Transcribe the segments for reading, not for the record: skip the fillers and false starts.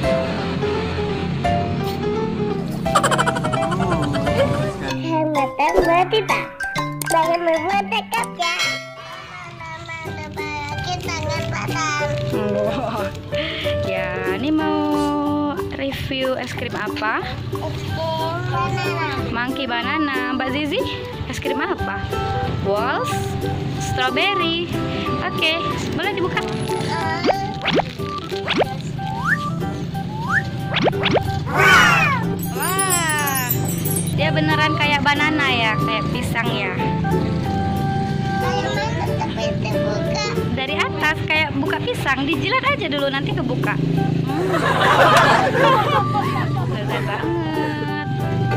Kita jangan membuat tekad ya. Kita ya, ini mau review es krim apa? Monkey banana. Mbak Zizi, es krim apa? Walls, strawberry. Oke, boleh dibuka. Wah, dia beneran kayak banana ya, kayak pisang ya. Dari atas kayak buka pisang, dijilat aja dulu nanti kebuka. Lezat banget.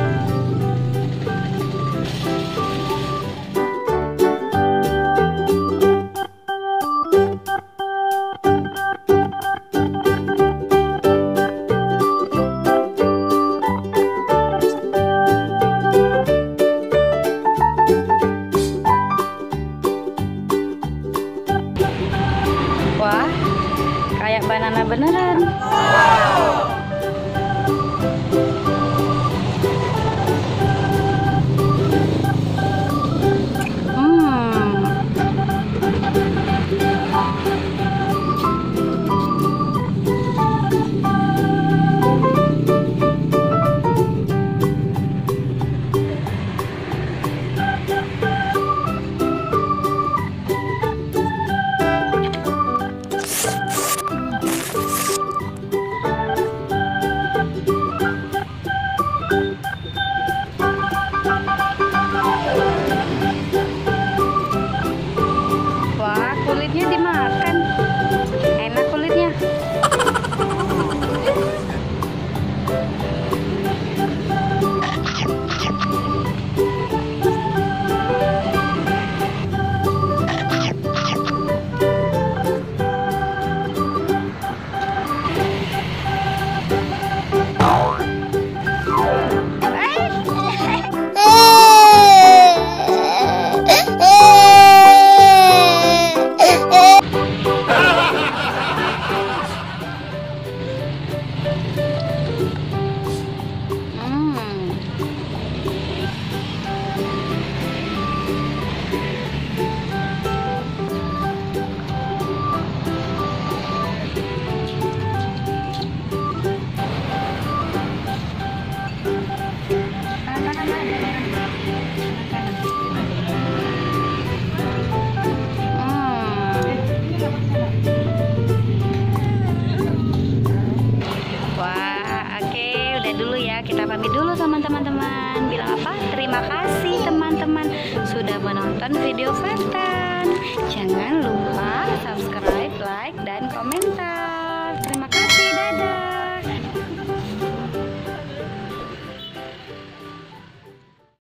Wah, kayak banana beneran. Wah, kulitnya dimakan. Enak kulitnya. Kita pamit dulu sama teman-teman. Bilang apa? Terima kasih teman-teman sudah menonton video Fatan. Jangan